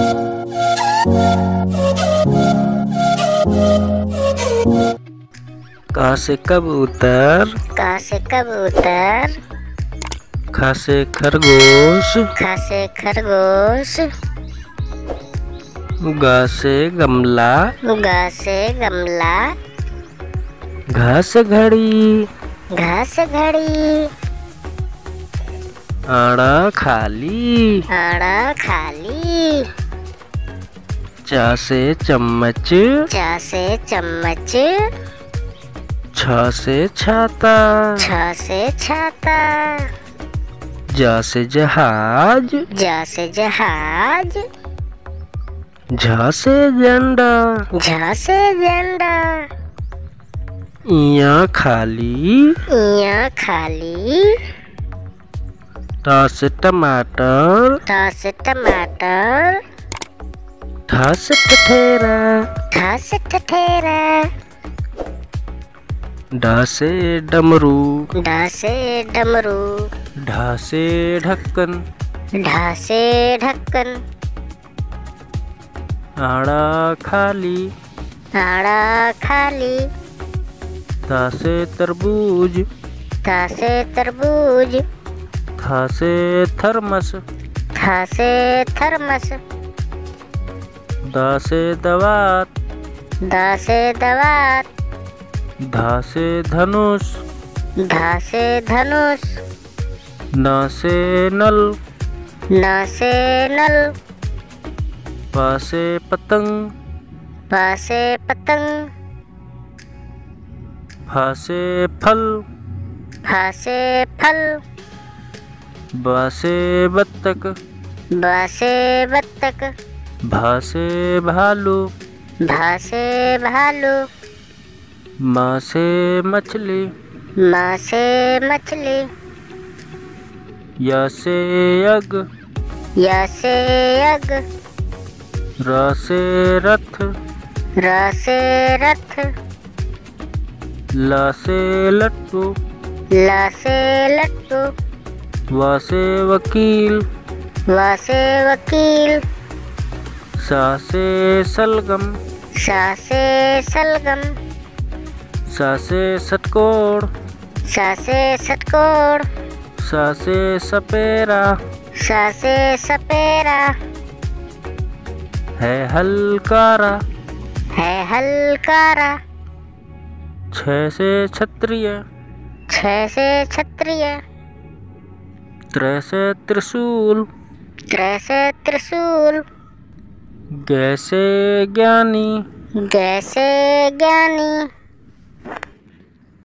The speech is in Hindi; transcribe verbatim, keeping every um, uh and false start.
क से कबूतर, क से कबूतर, ख से खरगोश, ख से खरगोश, ग से गमला, ग से गमला, घ से घड़ी, घ से घड़ी, अड़ा खाली, अड़ा खाली, च से चम्मच, च से चम्मच, छ से छाता, छ से छाता, ज से जहाज, ज से जहाज, झ से झंडा, झ से झंडा, इया खाली, इया खाली, ट से टमाटर, ट से टमाटर, ठ से ठठेरा, ठ से ठठेरा, ड से डमरू, ड से डमरू, ढ से ढक्कन, ढ से ढक्कन, आड़ा खाली, आड़ा खाली, त से तरबूज, थ से तरबूज, थ से थर्मस, थ से थर्मस, द से दवात, द से दवात, ध से धनुष, ध से धनुष, न से नल, न से नल, प से पतंग, प से पतंग, फ से फल, फ से फल, ब से बत्तख, ब से बत्तख, भ से भालू, भ से भालू, म से मछली, म से मछली, य से यज्ञ, य से यज्ञ, र से रथ, र से रथ, ल से लट्टू, ल से लट्टू, व से वकील, व से वकील, स से सलगम, स से सलगम, स से षटकोण, स से षटकोण, स से सपेरा, स से सपेरा, है हलकारा, है हलकारा, छ से क्षत्रिय, छ से क्षत्रिय, त्र से त्रिशूल, त्र से त्रिशूल, ग से ज्ञानी, ग से ज्ञानी,